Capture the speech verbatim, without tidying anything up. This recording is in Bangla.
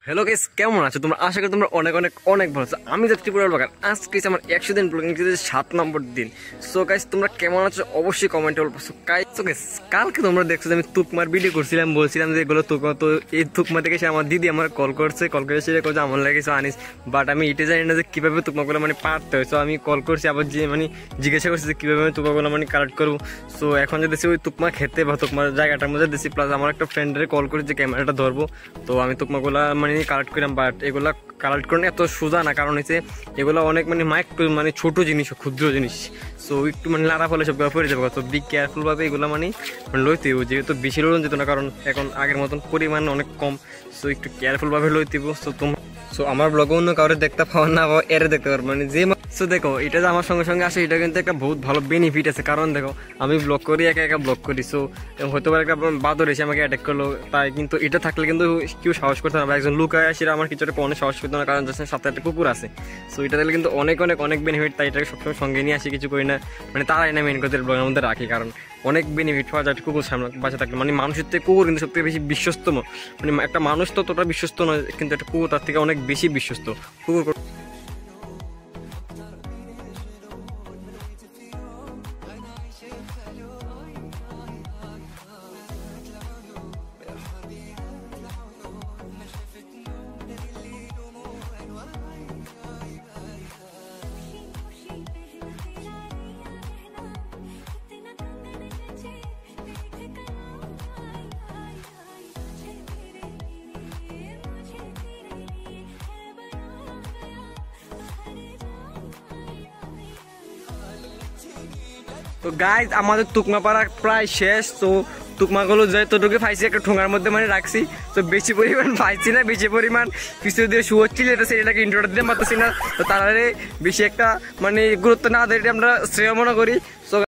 হ্যালো গাইস, কেমন আছো তোমরা? আশা করি তোমরা অনেক অনেক অনেক ভালো আছো। আমি যাচ্ছি ত্রিপুরার বাগান। আজকে আমার একশো দিন ব্লগিং সাত নম্বর দিন। সো গাইস, তোমরা কেমন আছো অবশ্যই কমেন্টে বলবো। সো গাইস, কালকে তোমরা দেখছো যে আমি তুকমার ভিডিও করছিলাম, বলছিলাম যে এগুলো তুকমা। তো এই তুকমা থেকে সে আমার দিদি আমার কল করছে, কল করে সেটা করছে আমার লাগে আনিস, বাট আমি এটা জানি না যে কীভাবে তুকমাগুলো মানে পারতে হয়। সো আমি কল করছি, আবার যে মানে জিজ্ঞাসা করছি যে কীভাবে আমি তুকমাগুলো মানে কালেক্ট করবো। সো এখন যে দেখছি ওই তুকমা খেতে বা তুকমার জায়গাটার মধ্যে দিচ্ছি, প্লাস আমার একটা ফ্রেন্ডের কল করে যে ক্যামেরাটা ধরবো। তো আমি তুকমাগুলা মানে কালেক্ট করলাম, বাট এগুলা কালেক্ট করে এত সোজা না, কারণ হচ্ছে এগুলো অনেক মানে মাইক মানে ছোট জিনিস, ক্ষুদ্র জিনিস। সো একটু মানে লাড়া ফলে সব পড়ে যাবে। তো বি কেয়ারফুল ভাবে এগুলো মানে লইতে হইব, যেহেতু বেশি লোন যেত না, কারণ এখন আগের মতন পরিমাণ অনেক কম। সো একটু কেয়ারফুল ভাবে লইতে হইব। সো তোমার সো আমার ব্লগে অন্য কাউরে দেখতে পাওয়া না পাওয়া এরে দেখতে পারবো মানে যে। সো দেখো, এটা যে আমার সঙ্গে সঙ্গে আসে, এটা কিন্তু একটা বহুত ভালো বেনিফিট আছে। কারণ দেখো, আমি ব্লগ করি, একা একা ব্লগ করি। সো হয়তো একটা বাদর এসে আমাকে অ্যাটাক করলো, তাই কিন্তু এটা থাকলে কিন্তু কেউ সাহস করতে না, বা একজন লুকায় আসে আমার কিছু একটা কোনো সাহস করতে না, কারণ যাচ্ছে সাথে একটা কুকুর আছে। সো এটা থাকলে কিন্তু অনেক অনেক অনেক বেনিফিট, তাই এটাকে সবসময় সঙ্গে নিয়ে আসি, কিছু করি না মানে তারাই না মেন কথা ব্লগের মধ্যে রাখি, কারণ অনেক বেনিফিট পাওয়া যায় কুকুর সামনে বাঁচা থাকলে। মানে মানুষের থেকে কুকুর কিন্তু সবথেকে বেশি বিশ্বস্ত। মানে একটা মানুষ তো ততটা বিশ্বস্ত নয়, কিন্তু একটা কুকুর তার থেকে অনেক বেশি বিশ্বস্ত। কুকুর তো গাইজ, আমাদের তুকমা পাড়া প্রায় শেষ। তো তুকমাগুলো যতটুকু পাইছি একটা ঠোঙার মধ্যে মানে রাখছি। তো বেশি পরিমাণ পাইছি না, বেশি পরিমাণ কিছু দিয়ে শুয়োচ্ছিল, এটা সেটাকে ইন্ট্রোটা দিতে পারতেছি না। তো তারা বেশি একটা মানে গুরুত্ব না দিয়ে আমরা শ্রেয় মনে করি।